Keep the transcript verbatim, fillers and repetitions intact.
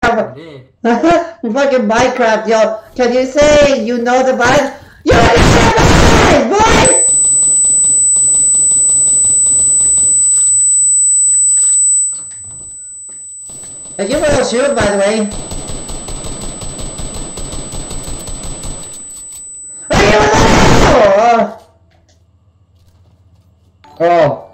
Fucking Minecraft, yo. Can you say you know the vibe? You understand the vibe, boy! Thank you for the shield, by the way. Oh! Oh.